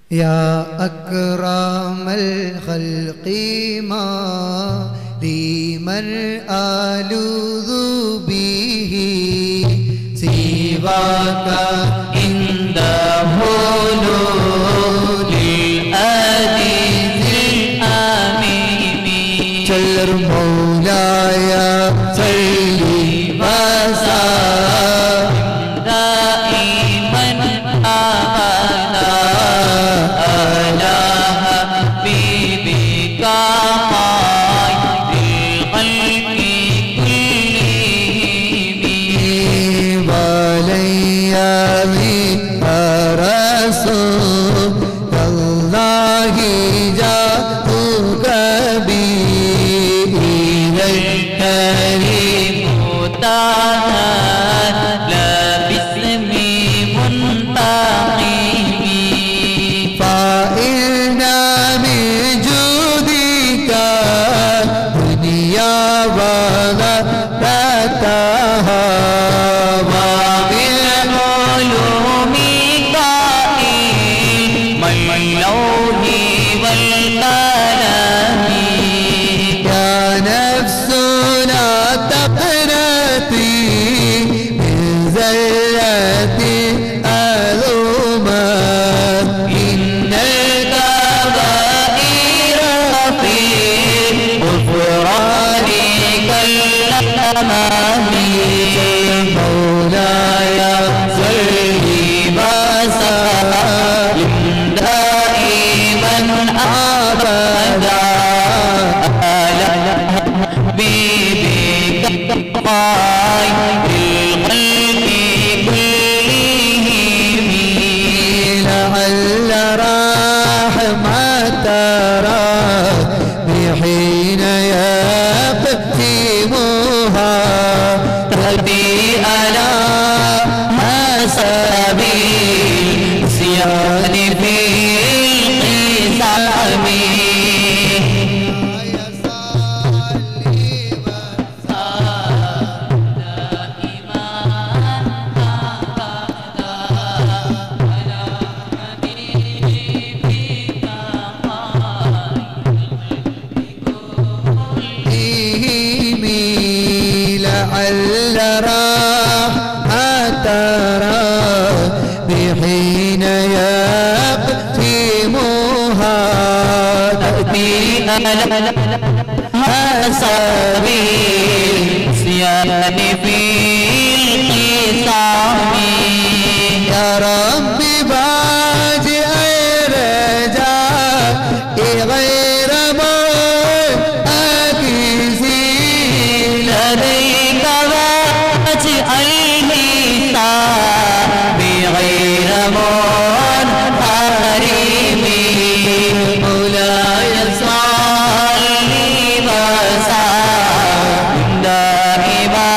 يا أكرم الخلق ما لمن ألوذ به سواك عند حلول الحديث الأمين جل مولاي صل وسلم دائما أبدا على حبيبك خير الخلق كلهم ولي رسول الله جاءك به الكريم تعالى باسم منتقم فإن من جودك دنيا وذرتها وبعلومك علم اللوح والقلم يا نفس لا تقنطي من زلة الظلمات إن الكبائر في غفران كالأمام مولاي صل وسلم دائما أبدا على حبيبك خير الخلق كلهم لعل رحمة ربي حين يختمها تهدي على حسب الصيام في القسم لعل راحة ربي حين يختمها تأتي على حسب الصيام في القسم يا ربي باجئ رجائي غير منعكسي لديك بغير منحرم مولاي صل وسلم دائما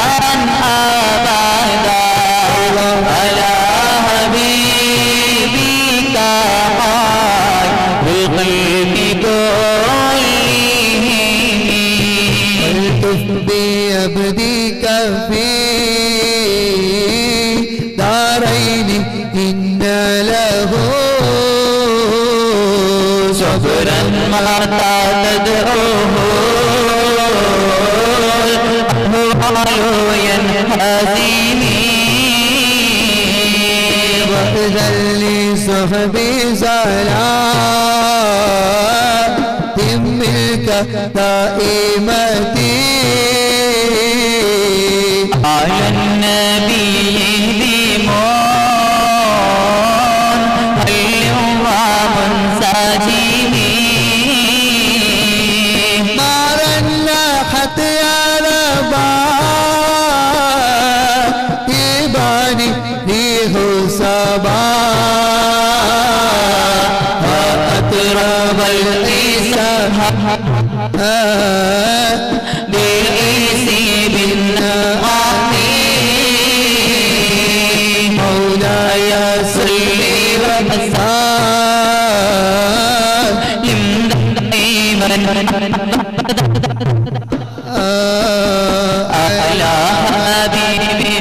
أبدا على حبيبك خير الخلق كلهم التف بعبدك في دارين إن له صبرا ما تدعوه أهوال ينهزمي وإذا لصحبي صلاة منك دائمتي على النبي بالعيسى بالنعم مولاي صل وسلم دائما على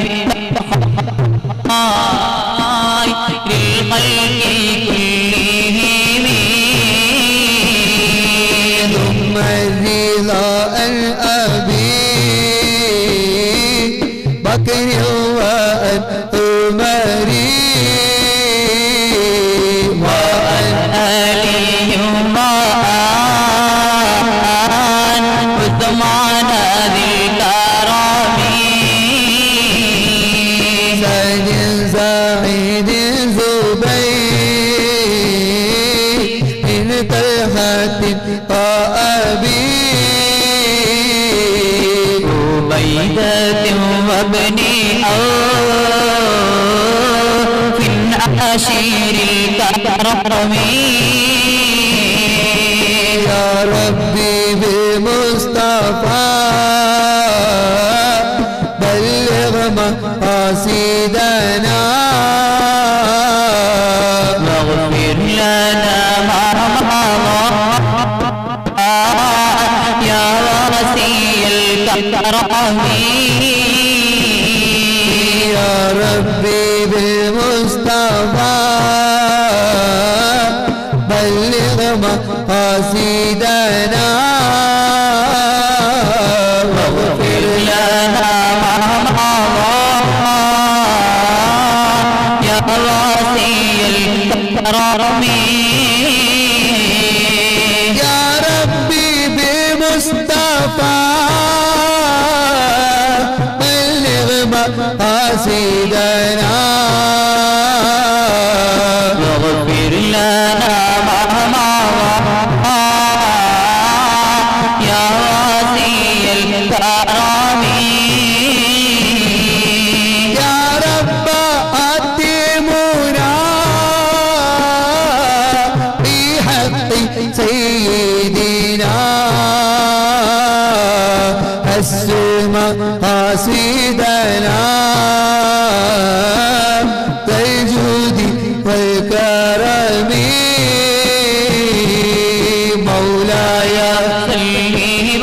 حبيبك للخلق كلهم طلحة وأبي عبيدة وابن عوف عشير الكرم يا ربي بالمصطفى بلغ مقاصدنا واغفر لنا ما مضى يا واسع الكرم يا ربي بالمصطفى بلغ مقاصدنا واغفر لنا ما مضى يا واسع الكرم يا ربي بمصطفى بلغ مقاصدنا واغفر لنا ما مضى يا واسع الكرم يا رب أتمنا بحق سيدنا حسن مقاصدنا بالجود والكرم مولاي صل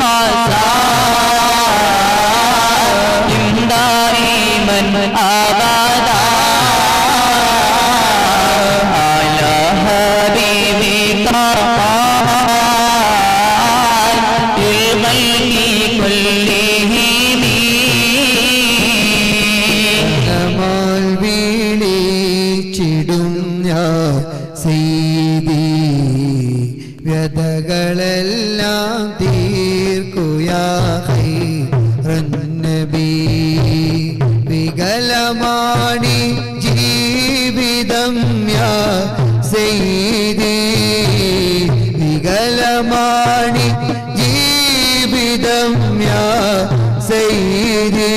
وسلم دائما أبدا على حبيبك خير الخلق كلهم നമ്മൾ വിളിച്ചിടും ഞാൻ സീതി വ്യതകളെല്ലാം തീർക്കുയാഹൈ നബി വികലമാണി ജീവിതം യാ സീതി വികലമാണി ജീവിതം യാ സീതി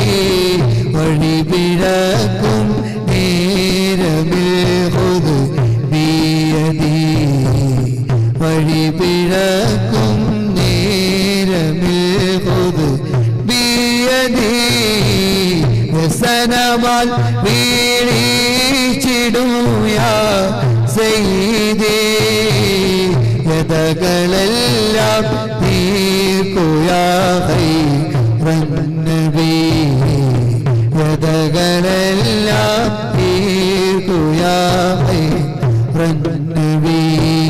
വഴിപിഴക്കും നേരമിൽ ഹുദ് ബിയദി വഴിപിഴക്കും നേരമിൽ ഹുദ് ബിയദി വ്യസനമാൽ വീഴിച്ചിടും യാ സയ്യിദി യതകളെല്ലാം തീർക്കുയാ ഖൈറൻ നബി യതകളെല്ലാം തീർക്കുയാ ഖൈറൻ നബി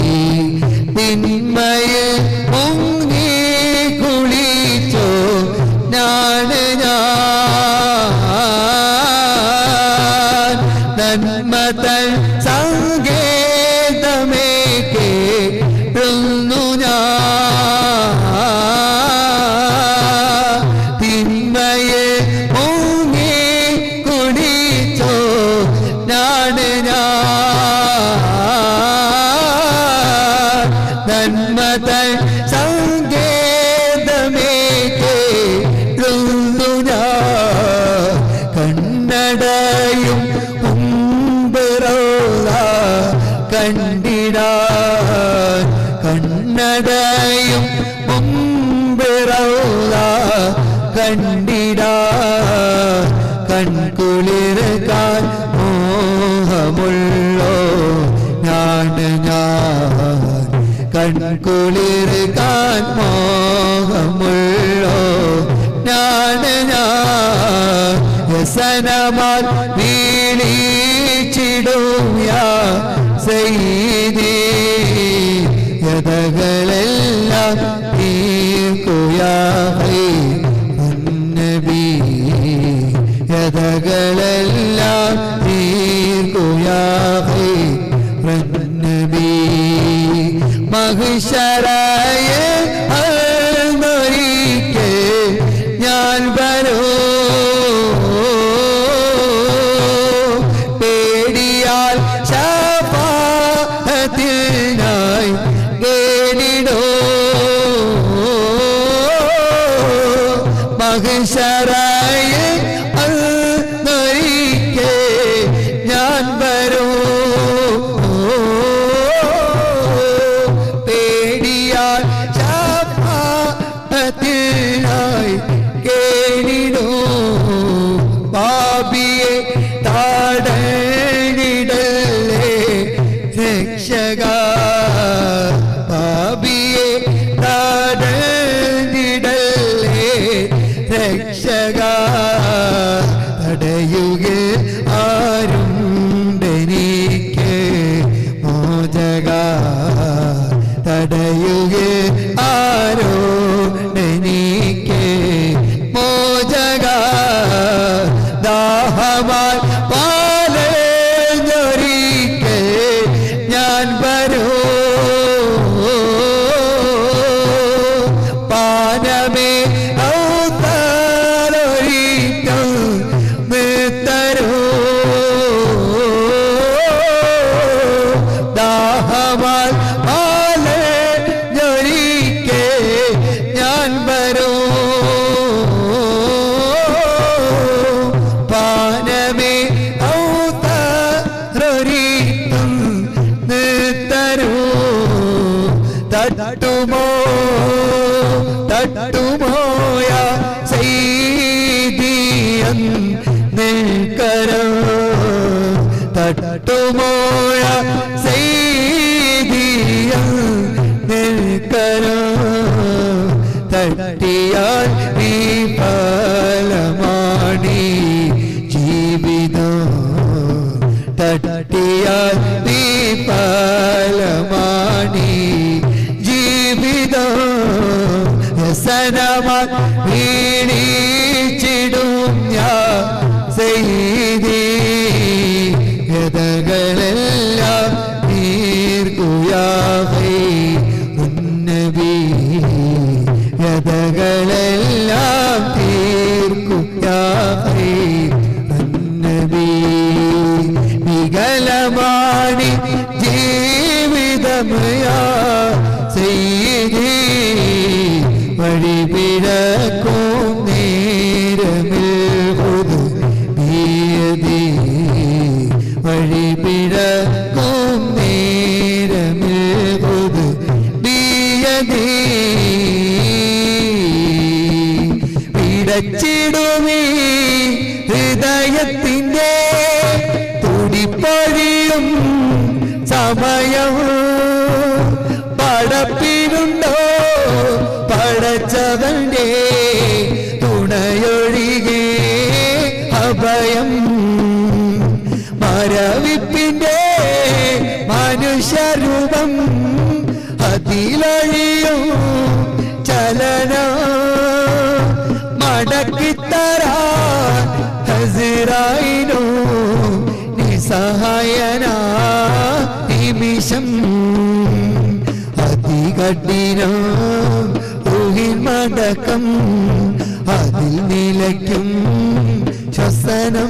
തിന്മയിൽ മുങ്ങി കുളിച്ചോ നാണ് ഞാൻ നന്മതൻ സങ്കേതമേ കേട്ടുന്നു ഞാൻ തിന്മയെ മുങ്ങി കുടിച്ചോ നാണ് ഞാൻ നന്മതൻ സങ്കേതമേ കേട്ടുന്നു ഞാൻ കണ്ണടയും ഉംബറോള കണ്ടിടാൻ കണ്ണടയും ഉംബറോള കണ്ടിടാൻ കൺകുളിർക്കാൻ മോഹമുള്ളോ ഞാൻ കൺകുളിർക്കാൻ മോഹമുള്ളോ ഞാൻ വ്യസനമാൽ വീളിച്ചിടും യാ സയ്യിദി യതകളെല്ലാം തീർക്കുയാ ഖൈറൻ നബി യതകളെല്ലാം തീർക്കുയാ ഖൈറൻ നബി മഹ്ശറയെ അൽമരിക്കെ ഞാൻ വരൂ പേടിയാൽ ശഫാഅത്തിനായി മഹ്ശറയിൽ അന്നൊരിക്കെ ഞാൻ വരൂ പേടിയാൽ ശഫാഅത്തിനായി കേണിടൂ പാപിയെ താടനിടലേ രക്ഷക പാപിയെ താടനിടലേ രക്ഷക തടയുക ആരുണ്ടെനിക്ക് മോചക തടയുക ആരോടെനിക്ക് മോചക ദാഹമായി പാലഞ്ഞൊരിക്കെ ഞാൻ വരൂ പാനമേ ഔത്താലൊരിക്കൽ തരൂ ദാഹമായി പാലഞ്ഞൊരിക്കെ ഞാൻ വരൂ പാനമേ ഔത്താലൊരിക്കൽ തരൂ തട്ടുമോയ സൈദിയൻ നിൽക്കരം തട്ടുമോയ സൈദിയൻ നിൽക്കരം തട്ടിയാൽ വിഫലമാണി ജീവിതം തട്ടിയാൽ വിഫലമാണി ജീവിതം വ്യസനമായി വീണിച്ചിടും ഞാൻ സയ്യിദി വ്യതകളെല്ലാം തീർക്കുയാഹേ ഉന്നബി വ്യതകളെല്ലാം തീർക്കുയാഹേ ഉന്നബി വികലമാണി ജീവിതമയാ സയ്യിദി വഴിപിഴക്കും നേരമിൽ ഹുദ് ബിയദി വഴിപിഴക്കും നേരമിൽ ഹുദ് ബിയദി പിടച്ചിടുമീ ഹൃദയത്തിൻ്റെ തുടിപ്പൊഴിയും സമയം പടപ്പിനുണ്ടോ പടച്ചവന്റെ തുണയൊഴികെ അഭയം മരവിപ്പിന്റെ മനുഷ്യരൂപം അതിലൊഴിയും ചലനം മടക്കിത്തരാൻ ഹസിറായിനോ നിസ്സഹായനാ നിമിഷം അതികഠിനം മടക്കം അതിൽ നിലയ്ക്കും ശ്വസനം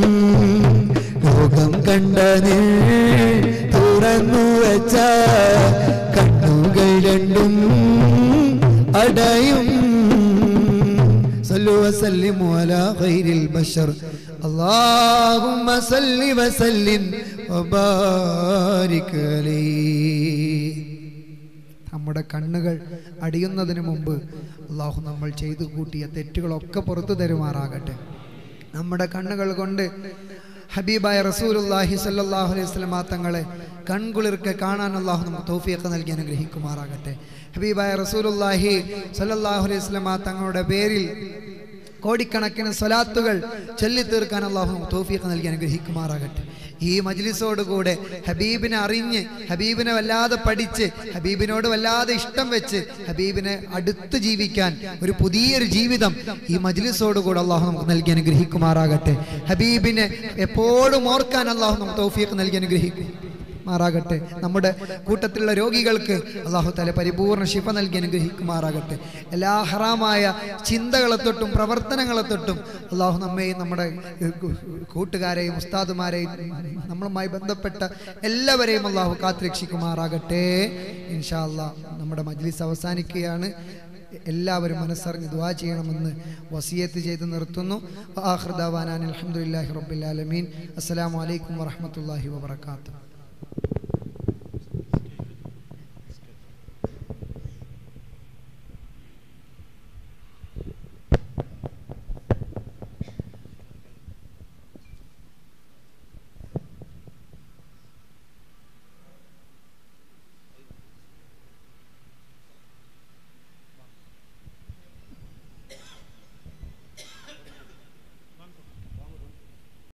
ലോകം കണ്ടതിൽ തുറന്നു വച്ച കണ്ണുകൾ രണ്ടും അടയും സല്ലു വസല്ലിമു അലാ ഖൈരിൽ ബശർ അല്ലാഹുമ്മ സല്ലി വസല്ലിം വബാരിക് അലൈഹി. നമ്മുടെ കണ്ണുകൾ അടിയുന്നതിന് മുമ്പ് അള്ളാഹു നമ്മൾ ചെയ്തു കൂട്ടിയ തെറ്റുകളൊക്കെ പുറത്തു തരുമാറാകട്ടെ. നമ്മുടെ കണ്ണുകൾ കൊണ്ട് ഹബീബായ റസൂലുള്ളാഹി സ്വല്ലല്ലാഹു അലൈഹി വസല്ലം തങ്ങളെ കൺകുളിർക്കെ കാണാൻ അള്ളാഹു നമുക്ക് തൗഫീഖ് നൽകി അനുഗ്രഹിക്കുമാറാകട്ടെ. ഹബീബായ റസൂലുള്ളാഹി സ്വല്ലല്ലാഹു അലൈഹി വസല്ലം തങ്ങളുടെ പേരിൽ കോടിക്കണക്കിന് സ്വലാത്തുകൾ ചൊല്ലിത്തീർക്കാൻ അള്ളാഹു നമുക്ക് തൗഫീഖ് നൽകി അനുഗ്രഹിക്കുമാറാകട്ടെ. ഈ മജ്ലിസോടുകൂടെ ഹബീബിനെ അറിഞ്ഞ് ഹബീബിനെ വല്ലാതെ പഠിച്ച് ഹബീബിനോട് വല്ലാതെ ഇഷ്ടം വെച്ച് ഹബീബിനെ അടുത്ത് ജീവിക്കാൻ ഒരു പുതിയൊരു ജീവിതം ഈ മജ്ലിസോടുകൂടെ അള്ളാഹു നമുക്ക് നൽകി അനുഗ്രഹിക്കുമാറാകട്ടെ. ഹബീബിനെ എപ്പോഴും ഓർക്കാൻ അള്ളാഹു നമുക്ക് തൗഫീഖ് നൽകി അനുഗ്രഹിക്കും മാറാകട്ടെ. നമ്മുടെ കൂട്ടത്തിലുള്ള രോഗികൾക്ക് അല്ലാഹു തആല പരിപൂർണ്ണ ശിഫ നൽകി അനുഗ്രഹിക്കുമാറാകട്ടെ. എല്ലാ ഹറാമായ ചിന്തകളെ തൊട്ടും പ്രവർത്തനങ്ങളെ തൊട്ടും അല്ലാഹു നമ്മെയും നമ്മുടെ കൂട്ടുകാരെയും ഉസ്താദുമാരെയും നമ്മളുമായി ബന്ധപ്പെട്ട എല്ലാവരെയും അല്ലാഹു കാത്തുരക്ഷിക്കുമാറാകട്ടെ. ഇൻഷാ അല്ലാഹ് നമ്മുടെ മജ്ലിസ് അവസാനിക്കുകയാണ്. എല്ലാവരും മനസ്സറിഞ്ഞ് ദുആ ചെയ്യണമെന്ന് വസിയത്ത് ചെയ്ത് നിർത്തുന്നു. ആഖിറു ദഅവാനാ അൽഹംദുലില്ലാഹി റബ്ബിൽ ആലമീൻ. അസ്സലാമു അലൈക്കും വറഹ്മത്തുള്ളാഹി വബറകാതുഹു.